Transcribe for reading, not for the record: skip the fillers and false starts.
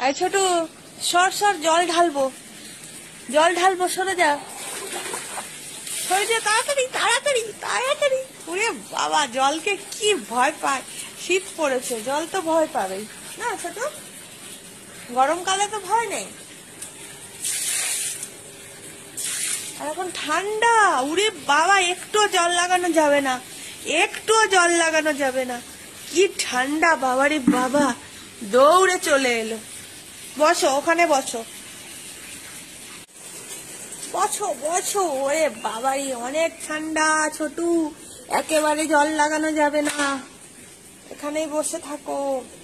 এই ছোট, সর সর, জল ঢালবো, সরে যা, তাড়াতাড়ি তাড়াতাড়ি তাড়াতাড়ি। ওরে বাবা, জলকে কি ভয় পায়। শীত পড়েছে, জল তো ভয় পাবেই না ছোট, গরমকালে তো ভয় নেই। আর এখন ঠান্ডা, উরে বাবা, একটুও জল লাগানো যাবে না, একটুও জল লাগানো যাবে না। কি ঠান্ডা বাবারে বাবা, দৌড়ে চলে এলো। বসো, ওখানে বসো, বসো বসো। ওরে বাবারে, অনেক ঠান্ডা ছোটু, একেবারে জল লাগানো যাবে না, এখানেই বসে থাকো।